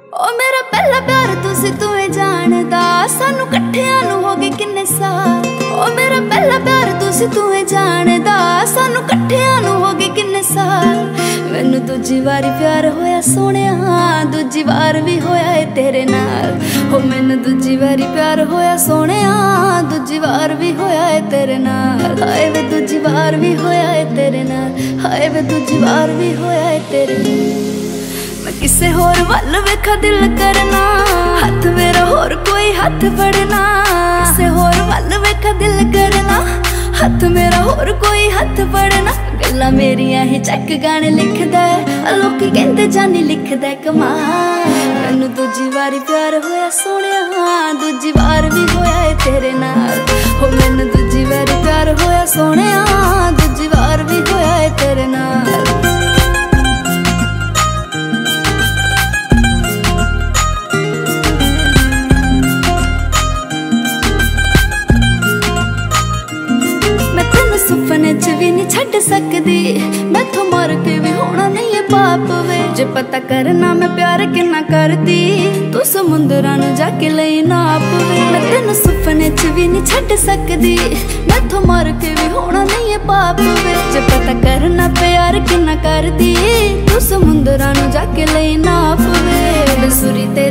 ओ मेरा पहला प्यार तुसी तुए जानदा, सानू कट्ठियां नू हो गए किन्ने साल। ओ मेरा पहला प्यार तुसी तुए जानदा, सानू कट्ठियां नू हो गए किन्ने साल। मैनू दूजी वारी प्यार होया सोहणिया, दूजी वार भी होया है तेरे नाल। हो मैनू दूजी वारी प्यार होया सोहणिया, दूजी वार भी होया है तेरे नाल। हाय वे दूजी बार भी होया है तेरे नाल, हाय वे दूजी बार भी होया है तेरे नाल। मैं किसे होर वल वेखा दिल करना, हथ मेरा होर कोई हथ फड़ना। किसे होर वल वेखा दिल करना, हथ मेरा होर कोई हथ फड़ना। गल्लां मेरियां ही चक गाने लिखदा है, लोकी कहंदे जानी लिखदा कमाल। मैनू दूजी वारी प्यार होया सोहणिया, दूजी बार भी होया है तेरे नाल। हो मैनू दूजी वारी प्यार होया सोहणिया, दूजी बार भी होया है तेरे नाल। सुपने च भी नहीं छड़ सकदी, मैथों मर के भी होना नहीं है पाप वे। जे पता करना मैं प्यार किन्ना करदी, तू समुंदरां नू जाके लई नाप वे। मैं तेनू सुपने च भी नहीं छड़ सकदी, मैथों मर के भी होना नहीं है पाप वे। जे पता करना प्यार किन्ना करदी, तू समुंदरां नू जाके लई नाप वे। बेसुरी ते